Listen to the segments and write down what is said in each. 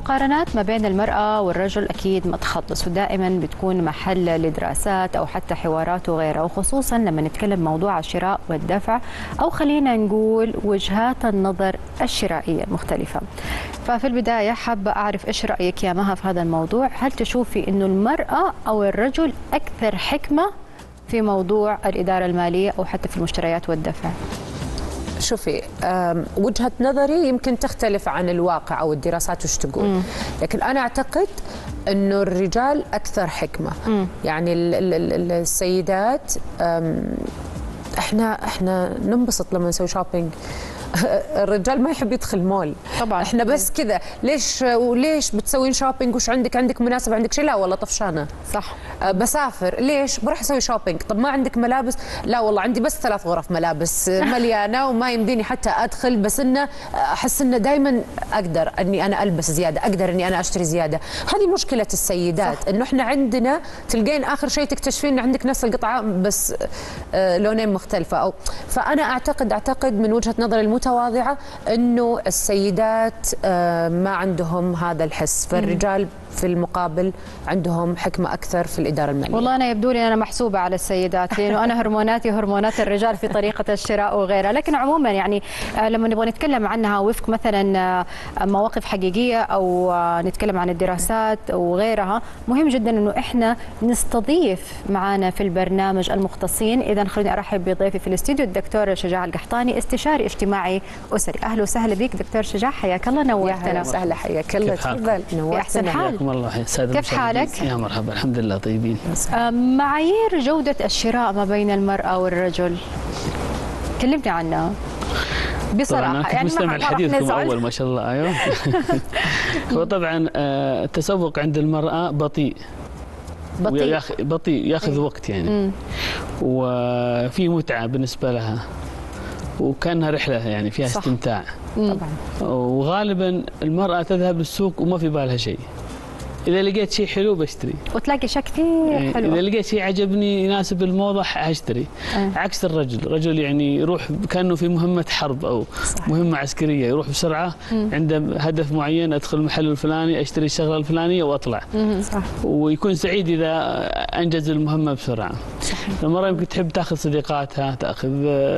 المقارنات ما بين المرأة والرجل أكيد ما تخلص، ودائما بتكون محل لدراسات أو حتى حوارات وغيرها، وخصوصا لما نتكلم موضوع الشراء والدفع أو خلينا نقول وجهات النظر الشرائية المختلفة. ففي البداية حابة أعرف إيش رأيك يا مها في هذا الموضوع؟ هل تشوفي إنه المرأة أو الرجل أكثر حكمة في موضوع الإدارة المالية أو حتى في المشتريات والدفع؟ شوفي، وجهة نظري يمكن تختلف عن الواقع أو الدراسات وش تقول، لكن أنا أعتقد أنه الرجال أكثر حكمة. يعني السيدات احنا ننبسط لما نسوي شوبينج. الرجال ما يحب يدخل مول طبعا. احنا بس كذا ليش بتسوين شوبينج؟ وش عندك مناسبة؟ عندك شيء؟ لا والله طفشانة. صح. بسافر ليش؟ بروح اسوي شوبينج. طب ما عندك ملابس؟ لا والله عندي بس 3 غرف ملابس مليانة وما يمديني حتى ادخل، بس انه احس انه دائما اقدر اني انا البس زيادة، اقدر اني انا اشتري زيادة. هذه مشكلة السيدات، انه احنا عندنا تلقين اخر شيء تكتشفين ان عندك نفس القطعة بس لونين مختلفة. او فانا اعتقد من وجهة نظري المتواضعة انه السيدات ما عندهم هذا الحس، فالرجال في المقابل عندهم حكمة أكثر في الإدارة المالية. والله أنا يبدو لي أنا محسوبة على السيدات، لأنه أنا هرموناتي هرمونات الرجال في طريقة الشراء وغيرها، لكن عموما يعني لما نبغى نتكلم عنها وفق مثلا مواقف حقيقية أو نتكلم عن الدراسات وغيرها، مهم جدا أنه إحنا نستضيف معنا في البرنامج المختصين. إذا خليني أرحب بضيفي في الاستديو الدكتور شجاع القحطاني، استشاري اجتماعي أسري. أهلا وسهلا بك دكتور شجاع، حياك الله، نورتنا. أهلا وسهلا، حياك الله، تفضل. في أحسن حال. كيف حالك؟ يا مرحبا، الحمد لله طيبين. معايير جودة الشراء ما بين المرأة والرجل كلمني عنها بصراحة. يعني مستمع لحديثكم أول ما شاء الله. أيوه. هو طبعا التسوق عند المرأة بطيء ياخذ وقت يعني. وفي متعة بالنسبة لها وكأنها رحلة يعني فيها استمتاع. طبعا. وغالبا المرأة تذهب للسوق وما في بالها شيء، إذا لقيت شيء حلو بشتري، وتلاقي شيء كثير حلو. إذا لقيت شيء عجبني يناسب الموضة هشتري. عكس الرجل يعني يروح كأنه في مهمة حرب أو مهمة عسكرية، يروح بسرعة عنده هدف معين، أدخل المحل الفلاني أشتري الشغلة الفلانية وأطلع. صح. ويكون سعيد إذا أنجز المهمة بسرعة. صحيح. المرأة يمكن تحب تأخذ صديقاتها، تأخذ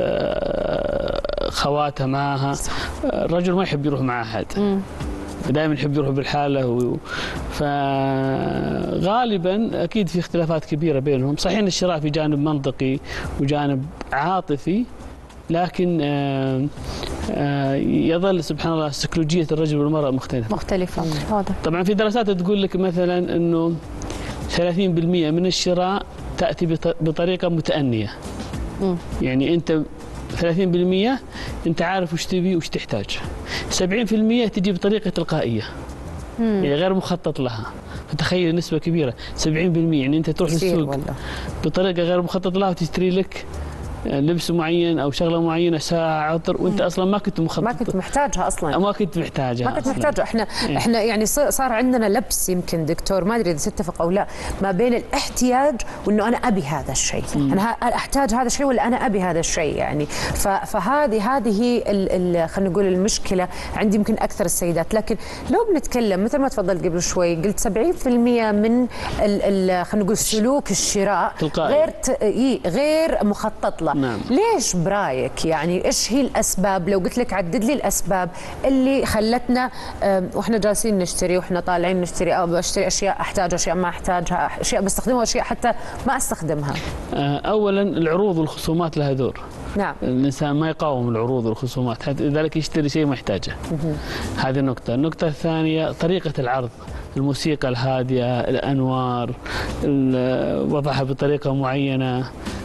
خواتها معها. الرجل ما يحب يروح مع أحد، دائما يحب يروح بالحاله. فغالبا اكيد في اختلافات كبيره بينهم. صحيح ان الشراء في جانب منطقي وجانب عاطفي، لكن يظل سبحان الله سيكولوجيه الرجل والمراه مختلفه. واضح. طبعا في دراسات تقول لك مثلا انه 30% من الشراء تاتي بطريقه متأنية. يعني انت 30% انت عارف وش تبي وش تحتاج. 70% تجي بطريقه تلقائيه، يعني غير مخطط لها. فتخيل نسبه كبيره 70%، يعني انت تروح للسوق بطريقه غير مخطط لها وتشتري لك لبس معين او شغله معينه، ساعه، عطر، وانت اصلا ما كنت مخطط، ما كنت محتاجها اصلا، ما كنت محتاجها. احنا يعني صار عندنا لبس، يمكن دكتور ما ادري اذا تتفق او لا، ما بين الاحتياج وانه انا ابي هذا الشيء، انا احتاج هذا الشيء ولا انا ابي هذا الشيء يعني. فهذه خلينا نقول المشكله عندي يمكن اكثر السيدات. لكن لو بنتكلم مثل ما تفضلت قبل شوي، قلت 70% من خلينا نقول سلوك الشراء غير مخطط له. نعم. ليش برايك؟ يعني ايش هي الاسباب؟ لو قلت لك عدد لي الاسباب اللي خلتنا واحنا جالسين نشتري واحنا طالعين نشتري، او بشتري اشياء احتاجها، اشياء ما احتاجها، اشياء بستخدمها واشياء حتى ما استخدمها. اولا العروض والخصومات لها دور. نعم. الانسان ما يقاوم العروض والخصومات، حتى لذلك يشتري شيء ما يحتاجه. هذه النقطه. النقطه الثانيه طريقه العرض، الموسيقى الهادئه، الانوار، وضعها بطريقه معينه،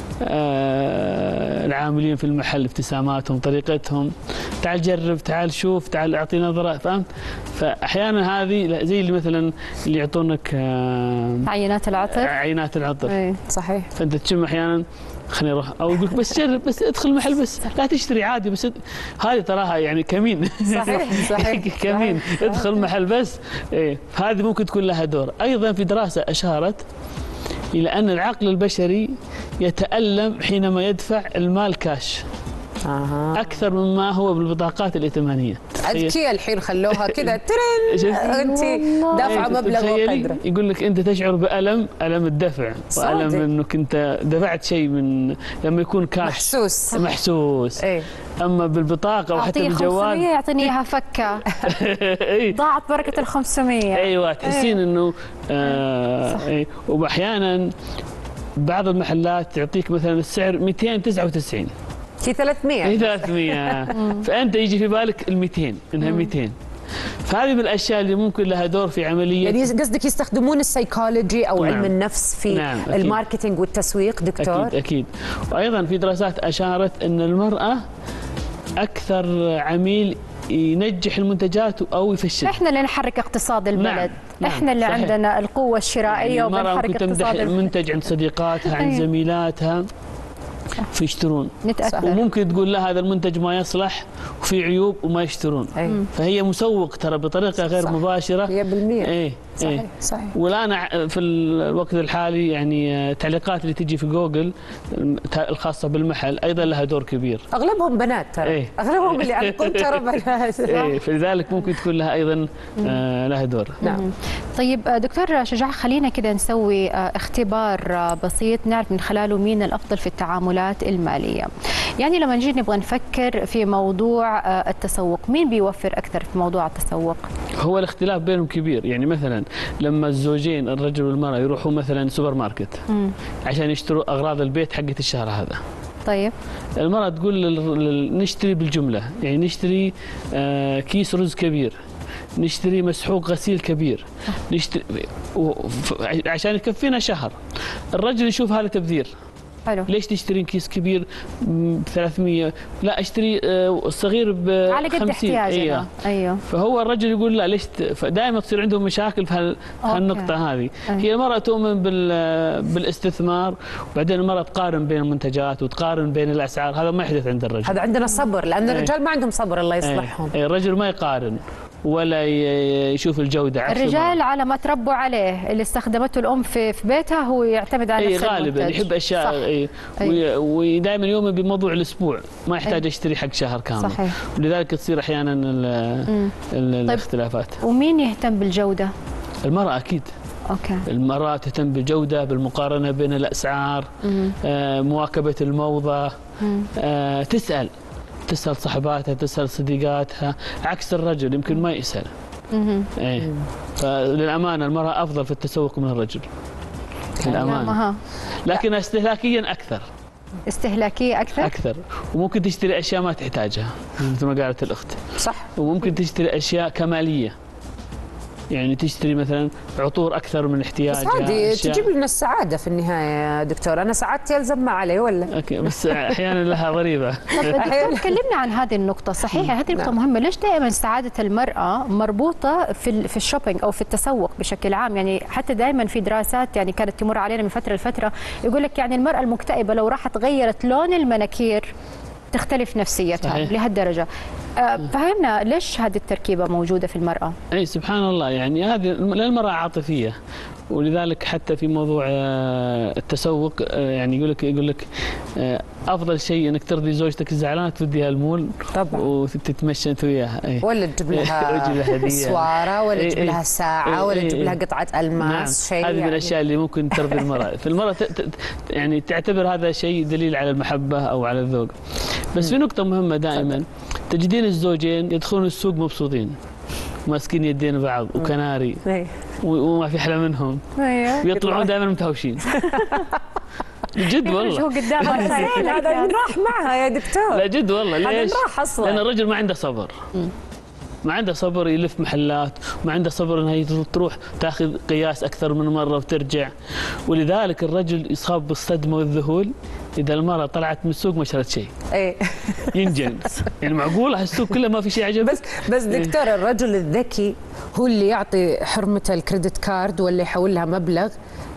العاملين في المحل ابتساماتهم، طريقتهم، تعال جرب، تعال شوف، تعال اعطي نظره، فهمت؟ فاحيانا هذه زي اللي مثلا اللي يعطونك عينات العطر. اي صحيح. فانت تشم احيانا خليني اروح، او يقول بس جرب، بس ادخل المحل، بس لا تشتري عادي، بس هذه تراها يعني كمين. صحيح. كمين. ادخل المحل بس. ايه، هذه ممكن تكون لها دور. ايضا في دراسه اشارت الى ان العقل البشري يتألم حينما يدفع المال كاش أكثر مما هو بالبطاقات الائتمانية. اذكياء الحين خلوها كذا ترند، انت دافعه مبلغ وقدره. يقول لك انت تشعر بالم الدفع، والم انك انت دفعت شيء من لما يكون كاش محسوس. اما بالبطاقه وحتى بالجوال 500 يعطيني اياها فكه. ضاعت بركه ال 500. ايوه تحسين انه واحيانا بعض المحلات تعطيك مثلا السعر 299 في 300. هي 300. فانت يجي في بالك ال 200 انها 200. فهذه من الاشياء اللي ممكن لها دور في عمليه، يعني قصدك يستخدمون السيكولوجي او علم النفس في الماركتينج والتسويق دكتور؟ اكيد. وايضا في دراسات اشارت ان المراه اكثر عميل ينجح المنتجات او يفشلها. احنا اللي نحرك اقتصاد البلد. احنا اللي صحيح. عندنا القوه الشرائيه يعني وبنحرك اقتصاد البلد. منتج عند صديقاتها عند زميلاتها فيشترون، نتأكد. وممكن تقول لا هذا المنتج ما يصلح وفي عيوب وما يشترون. فهي مسوق ترى بطريقه غير مباشره 100%. صحيح. والان في الوقت الحالي يعني التعليقات اللي تجي في جوجل الخاصه بالمحل ايضا لها دور كبير. اغلبهم بنات ترى. اغلبهم اللي عندكم ترى بنات. فلذلك ممكن تكون لها ايضا لها دور. نعم. طيب دكتور شجاع، خلينا كده نسوي اختبار بسيط نعرف من خلاله مين الافضل في التعاملات الماليه. يعني لما نجي نبغى نفكر في موضوع التسوق، مين بيوفر اكثر في موضوع التسوق؟ هو الاختلاف بينهم كبير. يعني مثلا لما الزوجين الرجل والمراه يروحوا مثلا سوبر ماركت عشان يشتروا اغراض البيت حقت الشهر هذا، طيب المراه تقول نشتري بالجمله، يعني نشتري كيس رز كبير، نشتري مسحوق غسيل كبير، نشتري عشان يكفينا شهر. الرجل يشوف هذا تبذير. حلو. ليش تشترين كيس كبير ب 300؟ لا اشتري الصغير ب 50 على قد احتياجنا. ايوه. فهو الرجل يقول لا ليش فدائما تصير عندهم مشاكل في هالنقطه هذه. هي المراه تؤمن بالاستثمار، وبعدين المراه تقارن بين المنتجات وتقارن بين الاسعار. هذا ما يحدث عند الرجل. هذا عندنا صبر، لان الرجال ما عندهم صبر الله يصلحهم. الرجل ما يقارن ولا يشوف الجودة. الرجال على ما تربوا عليه اللي استخدمته الأم في بيتها هو يعتمد على نفس المنتج. غالبا يحب أشياء ودائما يؤمن بموضوع الأسبوع، ما يحتاج يشتري حق شهر كامل. صحيح. ولذلك تصير أحيانا الاختلافات. ومين يهتم بالجودة؟ المرأة أكيد. أوكي. المرأة تهتم بالجودة، بالمقارنة بين الأسعار، مواكبة الموضة، تسأل صحباتها، تسأل صديقاتها، عكس الرجل يمكن ما يسأل. فللأمانة المرأة أفضل في التسوق من الرجل للأمانة، لكن استهلاكيا أكثر. استهلاكية أكثر، وممكن تشتري أشياء ما تحتاجها مثل ما قالت الأخت. صح. وممكن تشتري أشياء كمالية، يعني تشتري مثلا عطور اكثر من احتياجها. بس هذه تجيب لنا السعاده في النهايه يا دكتور. انا سعادتي يلزم ما علي ولا؟ اوكي، بس احيانا لها ضريبه. دكتور كلمنا عن هذه النقطه. صحيح هذه النقطه مهمه. ليش دائما سعاده المراه مربوطه في الشوبينج او في التسوق بشكل عام؟ يعني حتى دائما في دراسات يعني كانت تمر علينا من فتره لفتره يقول لك يعني المراه المكتئبه لو راحت غيرت لون المناكير تختلف نفسيتها. صحيح. لهالدرجه. فهمنا ليش هذه التركيبه موجوده في المراه؟ اي سبحان الله، يعني هذه المراه عاطفيه، ولذلك حتى في موضوع التسوق يعني يقول لك افضل شيء انك ترضي زوجتك الزعلانه توديها المول طبعا وتتمشى انت وياها. ولا تجيب لها سواره، ولا تجيب لها ساعه، ولا تجيب لها قطعه الماس. شيء هذه من الاشياء اللي ممكن ترضي المراه. فالمراه يعني تعتبر هذا شيء دليل على المحبه او على الذوق. بس في نقطه مهمه دائما تجدين الزوجين يدخلون السوق مبسوطين ماسكين يدين بعض وكناري وما في احلى منهم، ويطلعون دائما متهاوشين. جد والله. هو قدامها هذا راح معها يا دكتور. لا جد والله. ليش؟ هذا راح اصلا. لان الرجل ما عنده صبر. ما عنده صبر يلف محلات، وما عنده صبر انها تروح تاخذ قياس اكثر من مره وترجع. ولذلك الرجل يصاب بالصدمه والذهول اذا المراه طلعت من السوق ما شرت شيء. ينجنس. يعني معقوله السوق كله ما في شيء عجبك؟ بس دكتور الرجل الذكي هو اللي يعطي حرمته الكريدت كارد ولا يحول لها مبلغ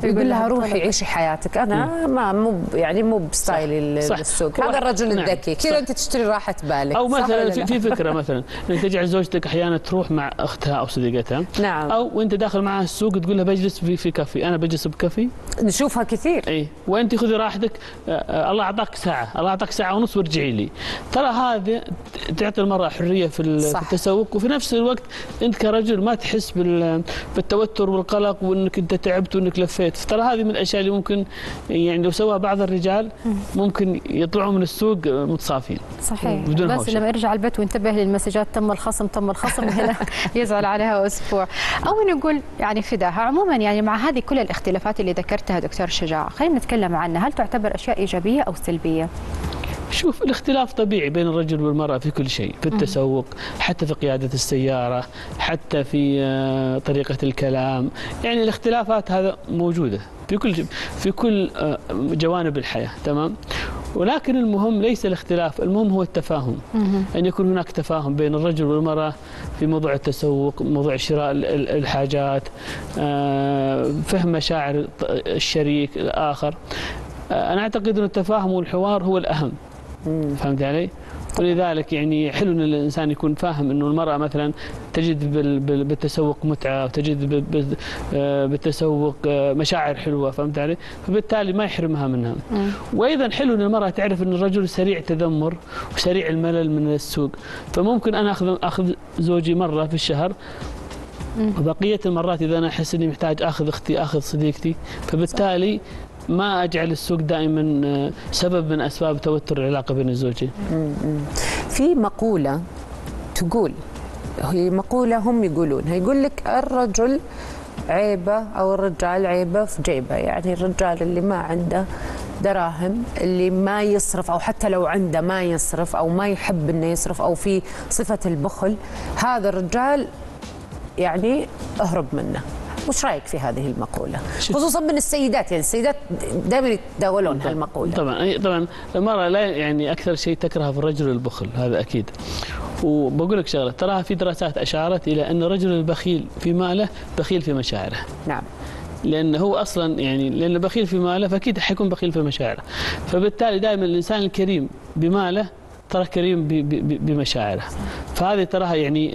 يقول لها روحي عيشي حياتك، انا ما مو بستايلي السوق. هذا الرجل الذكي كذا، انت تشتري راحه بالك. او مثلا في فكره مثلا انك تجعل زوجتك احيانا تروح مع اختها او صديقتها، نعم، او وانت داخل معها السوق تقول لها بجلس في كافي، انا بجلس بكافي، نشوفها كثير. اي وانت خذي راحتك، الله اعطاك ساعه، الله اعطاك ساعه ونص وارجعي لي. ترى هذا تعطي المراه حريه في التسوق، وفي نفس الوقت انت كرجل ما تحس بالتوتر والقلق وانك انت تعبت وانك لفيت. ترى هذه من الاشياء اللي ممكن يعني لو سواها بعض الرجال ممكن يطلعوا من السوق متصافين. صحيح، بس لما يرجع البيت وينتبه للمسجات تم الخصم هنا يزعل عليها اسبوع. او نقول يعني فداها. عموما يعني مع هذه كل الاختلافات اللي ذكرتها دكتور شجاع، خلينا نتكلم عنها، هل تعتبر اشياء ايجابيه او سلبيه؟ شوف، الاختلاف طبيعي بين الرجل والمرأة في كل شيء، في التسوق، حتى في قيادة السيارة، حتى في طريقة الكلام، يعني الاختلافات هذا موجودة في كل جوانب الحياة، تمام؟ ولكن المهم ليس الاختلاف، المهم هو التفاهم. أن يكون هناك تفاهم بين الرجل والمرأة في موضوع التسوق، موضوع شراء الحاجات، فهم مشاعر الشريك الآخر. أنا أعتقد أن التفاهم والحوار هو الأهم. فهمت علي؟ ولذلك يعني حلو ان الانسان يكون فاهم انه المراه مثلا تجد بالتسوق متعه، وتجد بالتسوق مشاعر حلوه، فهمت علي؟ فبالتالي ما يحرمها منها. وايضا حلو ان المراه تعرف ان الرجل سريع تذمر وسريع الملل من السوق، فممكن انا اخذ زوجي مره في الشهر، وبقيه المرات اذا انا احس اني محتاج اخذ اختي، اخذ صديقتي، فبالتالي ما أجعل السوق دائما سبب من أسباب توتر العلاقة بين الزوجين. في مقولة تقول، هي مقولة هم يقولونها، يقول لك الرجل عيبة أو الرجال عيبة في جيبه. يعني الرجال اللي ما عنده دراهم، اللي ما يصرف، أو حتى لو عنده ما يصرف، أو ما يحب إنه يصرف، أو في صفة البخل، هذا الرجال يعني اهرب منه. وش رايك في هذه المقوله؟ خصوصا من السيدات، يعني السيدات دائما يتداولون هالمقوله. طبعا المراه لا يعني اكثر شيء تكره في الرجل البخل، هذا اكيد. وبقول لك شغله، تراها في دراسات اشارت الى ان الرجل البخيل في ماله بخيل في مشاعره. نعم. لانه هو اصلا يعني لانه بخيل في ماله فاكيد حيكون بخيل في مشاعره. فبالتالي دائما الانسان الكريم بماله ترى كريم بمشاعره. فهذه تراها يعني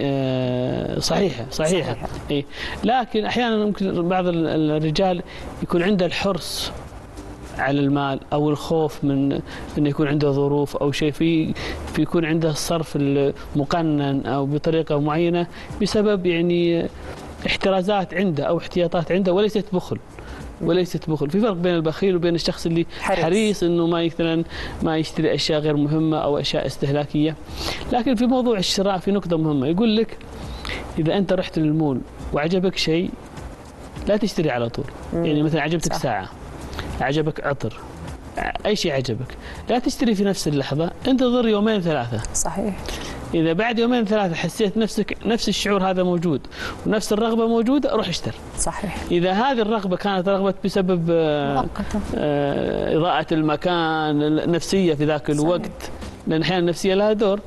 صحيحة. إيه. لكن أحيانا ممكن بعض الرجال يكون عنده الحرص على المال أو الخوف من أنه يكون عنده ظروف أو شيء، يكون عنده الصرف المقنن أو بطريقة معينة بسبب يعني احترازات عنده أو احتياطات عنده، وليست بخل. في فرق بين البخيل وبين الشخص اللي حريص انه مثلا ما يشتري اشياء غير مهمه او اشياء استهلاكيه. لكن في موضوع الشراء في نقطه مهمه، يقول لك اذا انت رحت للمول وعجبك شيء لا تشتري على طول. يعني مثلا عجبتك ساعه، عجبك عطر، اي شيء عجبك، لا تشتري في نفس اللحظه، انتظر يومين ثلاثه. صحيح. إذا بعد يومين ثلاثة حسيت نفس الشعور هذا موجود ونفس الرغبة موجودة، روح اشتر. صحيح. إذا هذه الرغبة كانت رغبة بسبب إضاءة المكان، النفسية في ذاك الوقت، لأن أحيانا النفسية لها دور،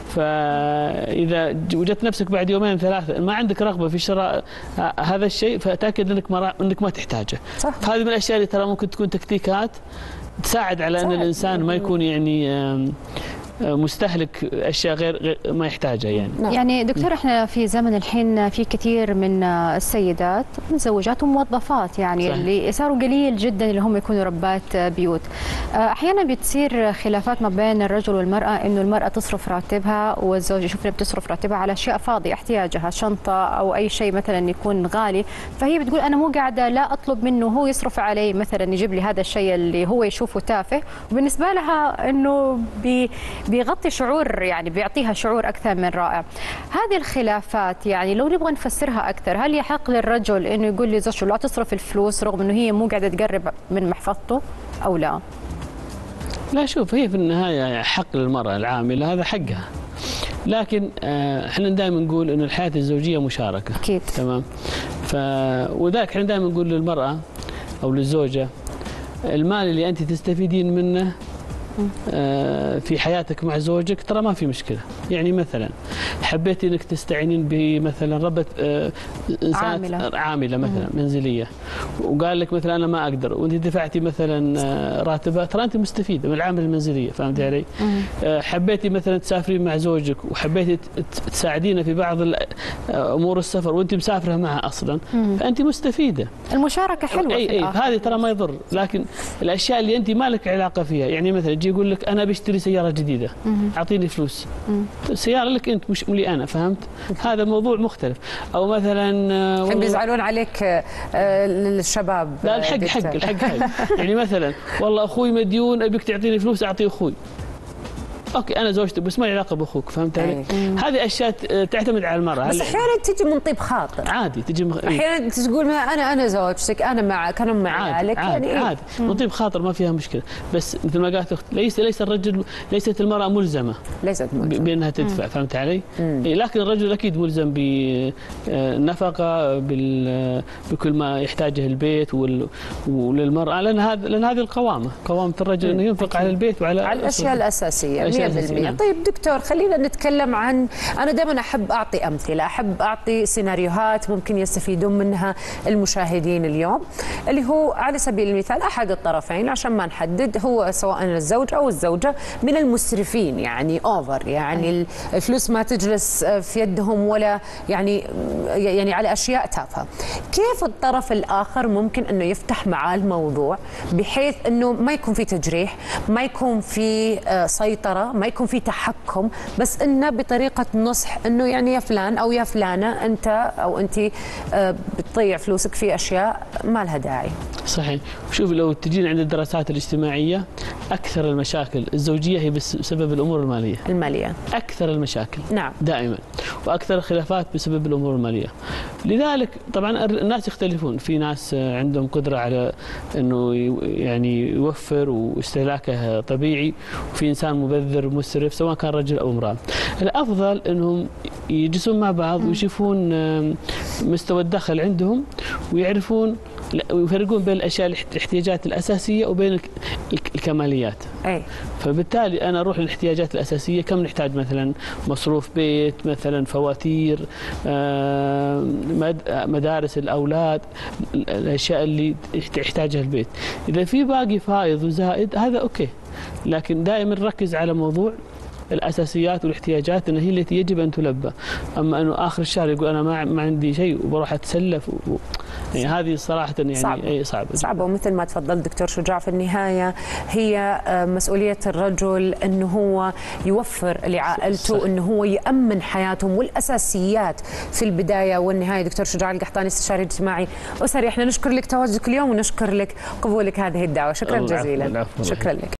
فإذا وجدت نفسك بعد يومين ثلاثة ما عندك رغبة في شراء هذا الشيء، فتأكد أنك ما تحتاجه. صح. هذه من الأشياء اللي ترى ممكن تكون تكتيكات تساعد على أن الإنسان ما يكون يعني مستهلك اشياء غير ما يحتاجها يعني. يعني دكتور، احنا في زمن الحين في كثير من السيدات متزوجات وموظفات، يعني صحيح. اللي صاروا قليل جدا اللي هم يكونوا ربات بيوت. احيانا بتصير خلافات ما بين الرجل والمراه، انه المراه تصرف راتبها والزوج يشوف انها بتصرف راتبها على اشياء فاضيه، احتياجها شنطه او اي شيء مثلا يكون غالي، فهي بتقول انا مو قاعده لا اطلب منه هو يصرف علي، مثلا يجيب لي هذا الشيء اللي هو يشوفه تافه، وبالنسبه لها انه بيغطي شعور، يعني بيعطيها شعور أكثر من رائع. هذه الخلافات يعني لو نبغى نفسرها أكثر، هل يحق للرجل إنه يقول لزوجته لا تصرف الفلوس رغم إنه هي مو قاعدة تقرب من محفظته أو لا؟ لا، شوف، هي في النهاية حق للمرأة العاملة، هذا حقها. لكن احنا دائما نقول إنه الحياة الزوجية مشاركة. أكيد. تمام. وذلك احنا دائما نقول للمرأة أو للزوجة المال اللي أنت تستفيدين منه في حياتك مع زوجك ترى ما في مشكله. يعني مثلا حبيتي انك تستعينين بمثلا ربة عامله مثلا منزليه، وقال لك مثلا انا ما اقدر، وانت دفعتي مثلا راتبها، ترى انت مستفيده من العامله المنزليه، فهمت علي؟ حبيتي مثلا تسافرين مع زوجك وحبيتي تساعدينه في بعض امور السفر وانت مسافره معه اصلا، فانت مستفيده. المشاركه حلوه. اي هذه ترى ما يضر، لكن الاشياء اللي انت ما لك علاقه فيها، يعني مثلا يجي يقول لك انا بشتري سياره جديده، اعطيني فلوس. سياره لك انت مش لي انا، فهمت؟ هذا موضوع مختلف. او مثلا بيزعلون عليك الشباب. لا، الحق يعني مثلا والله اخوي مديون، ابيك تعطيني فلوس اعطيه اخوي. اوكي انا زوجتك بس ما لي علاقه باخوك، فهمت علي؟ هذه اشياء تعتمد على المراه. بس احيانا تجي من طيب خاطر. عادي تجي احيانا تقول انا زوجتك، انا معك، انا مع عيالك، عادي يعني عادي من طيب خاطر، ما فيها مشكله. بس مثل ما قالت اخت، ليس الرجل، ليست المراه ملزمه بانها تدفع، فهمت علي؟ لكن الرجل اكيد ملزم بالنفقه، بكل ما يحتاجه البيت وللمراه، لان هذه قوامه الرجل انه ينفق على البيت وعلى الاشياء الاساسيه. 100%. طيب دكتور، خلينا نتكلم عن، أنا دائما أحب أعطي أمثلة، أحب أعطي سيناريوهات ممكن يستفيدون منها المشاهدين اليوم، اللي هو على سبيل المثال أحد الطرفين، عشان ما نحدد، هو سواء الزوج أو الزوجة من المسرفين، يعني أوفر، يعني الفلوس ما تجلس في يدهم، ولا يعني على أشياء تافهة. كيف الطرف الآخر ممكن أنه يفتح معاه الموضوع بحيث أنه ما يكون في تجريح، ما يكون في سيطرة، ما يكون في تحكم، بس انه بطريقه نصح، انه يعني يا فلان او يا فلانه، انت او انت بتضيع فلوسك في اشياء ما لها داعي. صحيح. شوف، لو تجينا عند الدراسات الاجتماعيه، اكثر المشاكل الزوجيه هي بسبب الامور الماليه. اكثر المشاكل. نعم. دائما. واكثر الخلافات بسبب الامور الماليه. لذلك طبعا الناس يختلفون، في ناس عندهم قدره على انه يعني يوفر واستهلاكه طبيعي، وفي انسان مبذر مسرف سواء كان رجل او امراه. الافضل انهم يجلسون مع بعض ويشوفون مستوى الدخل عندهم، ويفرقون بين الاشياء الاحتياجات الاساسيه وبين الكماليات. فبالتالي انا اروح للاحتياجات الاساسيه، كم نحتاج مثلا مصروف بيت، مثلا فواتير، مدارس الاولاد، الاشياء اللي يحتاجها البيت. اذا في باقي فائض وزائد هذا اوكي، لكن دائما نركز على موضوع الاساسيات والاحتياجات، انها هي التي يجب ان تلبى. اما انه اخر الشهر يقول انا ما عندي شيء وبروح اتسلف يعني هذه صراحه يعني صعبه. ومثل ما تفضل دكتور شجاع، في النهايه هي مسؤوليه الرجل انه هو يوفر لعائلته، انه هو يامن حياتهم والاساسيات في البدايه والنهايه. دكتور شجاع القحطاني، استشاري اجتماعي اسري، احنا نشكر لك تواجدك اليوم ونشكر لك قبولك هذه الدعوه. شكرا جزيلا. شكرا لك.